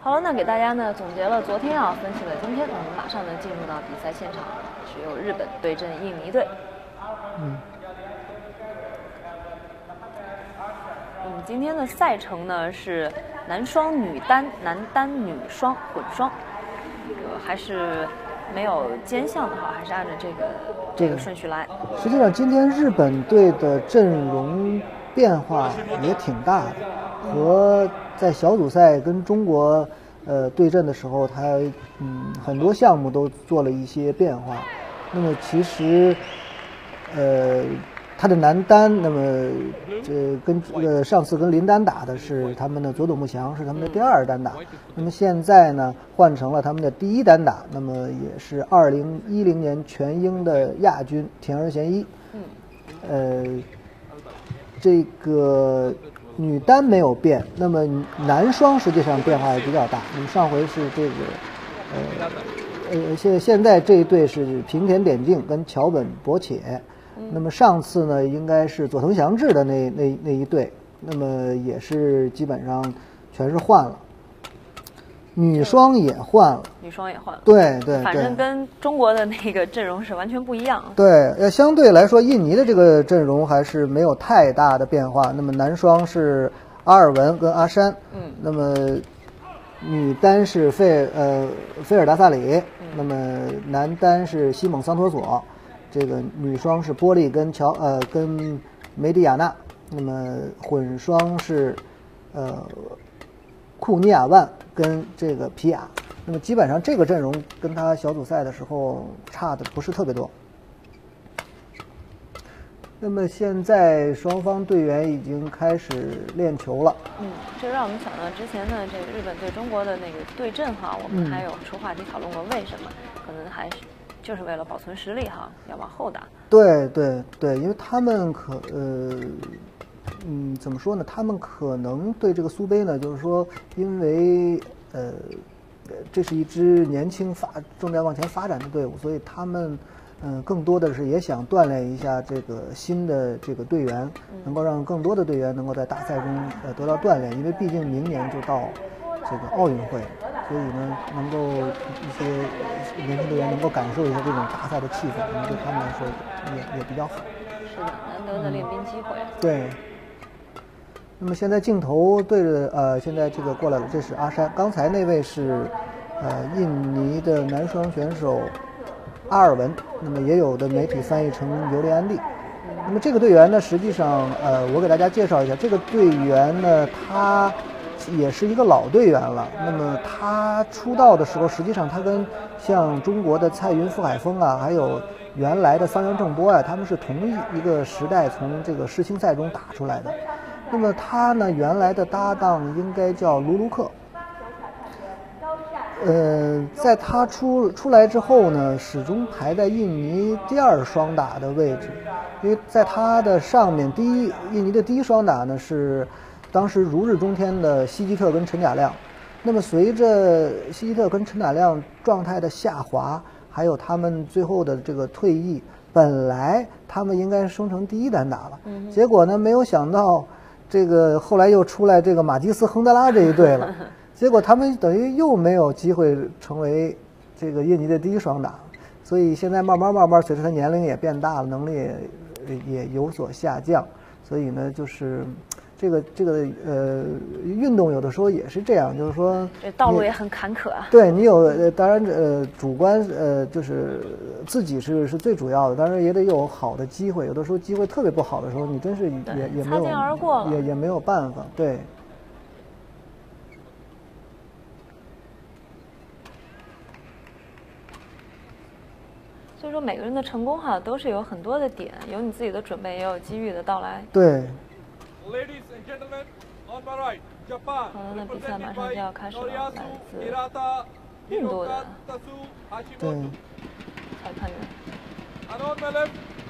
好了，那给大家呢总结了昨天啊，分析了今天，我们马上呢进入到比赛现场，是由日本对阵印尼队。今天的赛程呢是男双、女单、男单、女双、混双，还是没有兼项的话，还是按照这个顺序来。 实际上，今天日本队的阵容变化也挺大的，和在小组赛跟中国对阵的时候，他很多项目都做了一些变化。那么其实他的男单，那么上次跟林丹打的是他们的佐佐木翔，是他们的第2单打。那么现在呢换成了他们的第1单打，那么也是2010年全英的亚军田儿贤一。这个女单没有变，那么男双实际上变化也比较大。那么上回是这个现在这一队是平田典静跟桥本博且。那么上次呢，应该是佐藤祥治的那一队，那么也是基本上全是换了，女双也换了，对， 反正跟中国的那个阵容是完全不一样。 对，相对来说，印尼的这个阵容还是没有太大的变化。那么男双是阿尔文跟阿山，那么女单是菲尔达萨里，那么男单是西蒙桑托索。这个女双是波利跟梅迪亚纳，那么混双是库尼亚万跟这个皮亚，那么基本上这个阵容跟他小组赛的时候差的不是特别多。那么现在双方队员已经开始练球了。 这让我们想到之前呢，这个日本对中国的那个对阵哈，我们还有出话题讨论过为什么，可能还是。就是为了保存实力哈，要往后打。 对，因为他们怎么说呢？他们可能对这个苏杯呢，就是说，因为这是一支年轻正在往前发展的队伍，所以他们更多的是也想锻炼一下这个新的这个队员，能够让更多的队员能够在大赛中得到锻炼，因为毕竟明年就到这个奥运会。所以呢，能够一些年轻队员能够感受一下这种大赛的气氛，对他们来说也比较好。 是的，难得的练兵机会。 对。那么现在镜头对着现在这个过来了，这是阿山。刚才那位是印尼的男双选手阿尔文，那么也有的媒体翻译成尤利安利。那么这个队员呢，实际上我给大家介绍一下，这个队员呢，他也是一个老队员了。那么他出道的时候，实际上他跟像中国的蔡云、傅海峰啊，还有原来的桑阳正波啊，他们是同一个时代从这个世青赛中打出来的。那么他呢，原来的搭档应该叫卢卢克。在他出来之后呢，始终排在印尼第2双打的位置，因为在他的上面印尼的第1双打呢是当时如日中天的希基特跟陈贾亮。那么随着希基特跟陈贾亮状态的下滑，还有他们最后的这个退役，本来他们应该升成第1单打了，结果呢没有想到这个后来又出来这个马基斯亨德拉这一队了。结果他们等于又没有机会成为这个印尼的第1双打，所以现在慢慢随着他年龄也变大了，能力也有所下降，所以呢，就是这个运动有的时候也是这样，就是说这道路也很坎坷啊。 对你有当然主观就是自己是最主要的，当然也得有好的机会，有的时候机会特别不好的时候，你真是也没有擦肩而过了， 也没有办法。对。 所以说每个人的成功哈都是有很多的点，有你自己的准备，也有机遇的到来。 对。 好的，那比赛马上就要开始了，来自印度的对裁判员。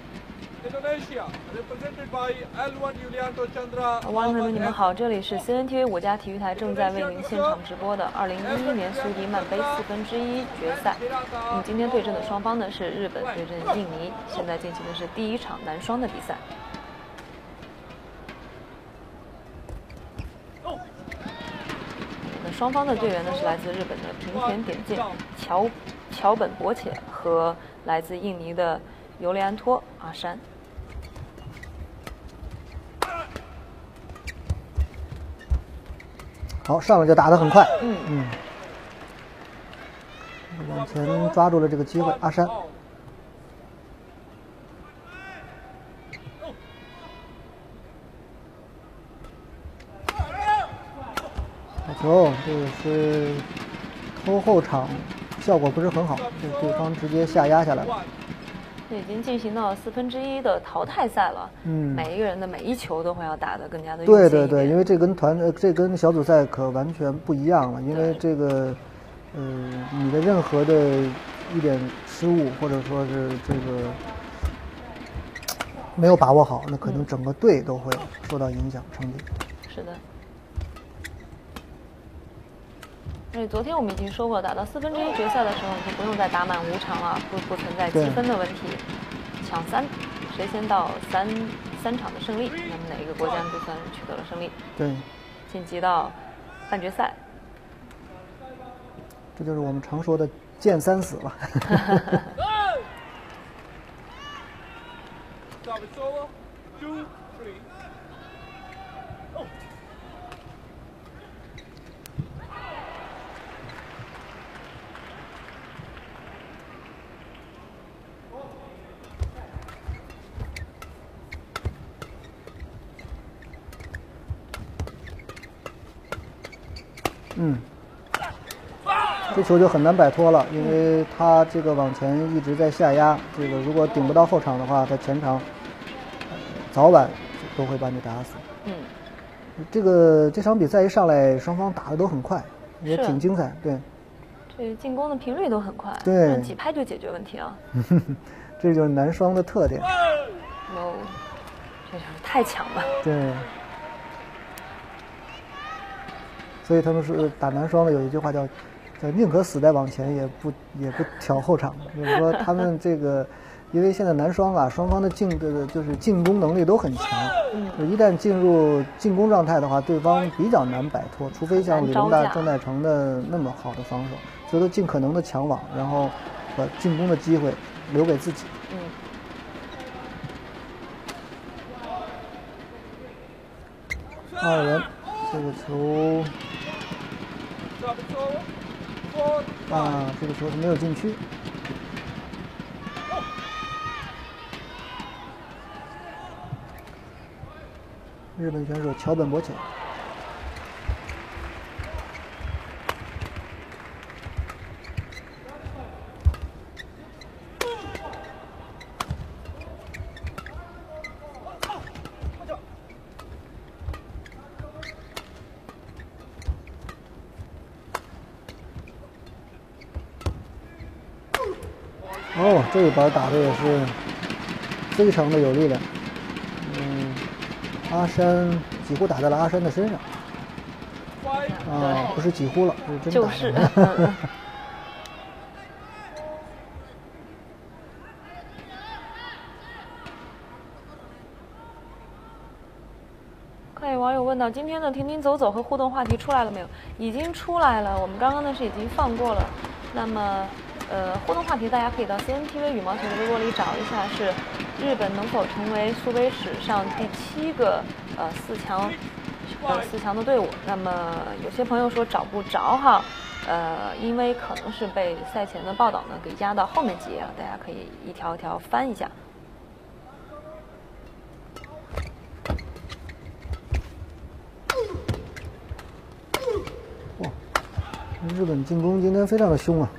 网友们，你们好，这里是 CNTV 5家体育台正在为您现场直播的2011年苏迪曼杯1/4决赛。那么今天对阵的双方呢是日本对阵印尼，现在进行的是第1场男双的比赛。 双方的队员呢是来自日本的平田典介、桥本博且和来自印尼的尤利安托阿山。 好，上来就打得很快，往前抓住了这个机会，阿山。好球，这个是偷后场，效果不是很好，这对方直接下压下来了。 已经进行到1/4的淘汰赛了，每一个人的每一球都会要打得更加的用心一点。 对，因为这跟小组赛可完全不一样了，因为这个，你的任何的一点失误或者说是这个没有把握好，那可能整个队都会受到影响，成绩。 是的。所以昨天我们已经说过，打到1/4决赛的时候，就不用再打满5场了，不存在积分的问题。抢3，谁先到三场的胜利，那么哪一个国家就算取得了胜利。 对， 晋级到半决赛。 这就是我们常说的见3死了。这球就很难摆脱了，因为他这个往前一直在下压，这个如果顶不到后场的话，他前场早晚都会把你打死。这场比赛一上来，双方打的都很快，也挺精彩。对， 这进攻的频率都很快， 对， 几拍就解决问题啊。 这就是男双的特点。 这就是太强了。 对。所以他们说打男双的有一句话叫宁可死在网前，也不挑后场。就是说他们这个，因为现在男双啊，双方的就是进攻能力都很强。一旦进入进攻状态的话，对方比较难摆脱，除非像李宗大、郑代成的那么好的防守，所以都尽可能的抢网，然后把进攻的机会留给自己。2人，这个球。这个球是没有禁区。日本选手桥本博且。这一板打的也是非常的有力量。阿山几乎打在了阿山的身上。不是几乎了，是真打。就是。 看有网友问到，今天的停停走走和互动话题出来了没有？已经出来了，我们刚刚呢是已经放过了。那么。互动话题大家可以到 CNTV 羽毛球的微博里找一下，是日本能否成为苏杯史上第7个四强的队伍。那么有些朋友说找不着哈，因为可能是被赛前的报道呢给压到后面几页了，大家可以一条一条翻一下。 哇，日本进攻今天非常的凶啊！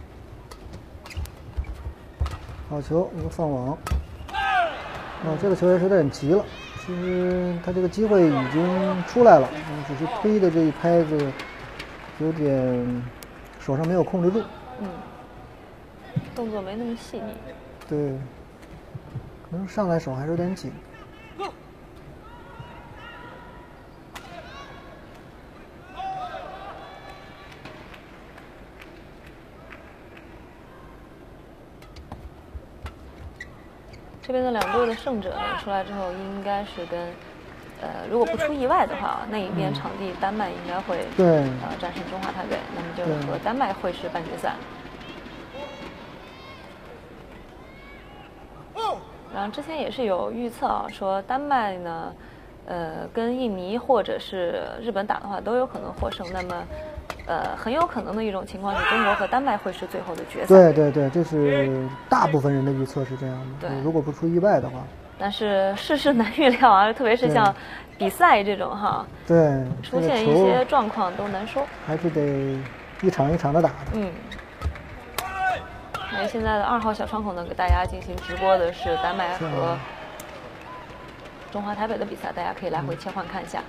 好球，一个放网。这个球也是有点急了。其实他这个机会已经出来了，只是推的这一拍子有点手上没有控制住。 动作没那么细腻。 对，可能上来手还是有点紧。 这边的2队的胜者呢出来之后，应该是跟如果不出意外的话，那一边场地丹麦应该会对战胜中华台北，那么就和丹麦会师半决赛。然后之前也是有预测啊，说丹麦呢，跟印尼或者是日本打的话都有可能获胜。那么，很有可能的一种情况是中国和丹麦会是最后的决赛。 对，这是大部分人的预测是这样的。 对， 如果不出意外的话。 但是世事难预料啊，特别是像比赛这种哈， 对， 出现一些状况都难说， 还是得一场一场的打的。 现在的2号小窗口呢，给大家进行直播的是丹麦和中华台北的比赛，大家可以来回切换看一下。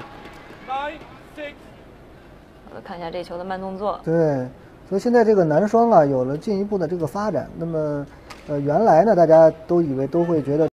看一下这球的慢动作。 对，所以现在这个男双啊有了进一步的这个发展。那么，原来呢，大家都以为都会觉得。